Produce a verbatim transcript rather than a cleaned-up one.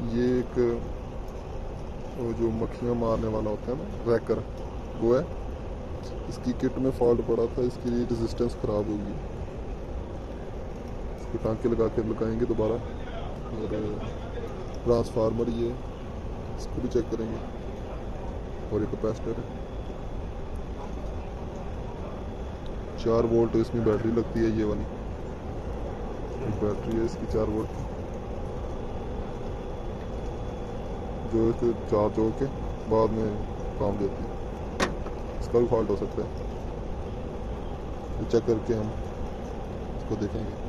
ये एक वो जो मक्खियाँ मारने वाला होता है ना रैकर, वो है। इसकी किट में फॉल्ट पड़ा था, इसकी रेजिस्टेंस ख़राब होगी। इसको टाँके लगा के लगाएंगे दोबारा। और ट्रांसफार्मर ये, इसको भी चेक करेंगे। और ये कैपेसिटर है, चार वोल्ट इसमें बैटरी लगती है, ये वाली बैटरी है इसकी चार वोल्ट की, जो इसको चार्ज होके बाद में काम देती है। इसका भी फॉल्ट हो सकता है, चेक करके हम इसको देखेंगे।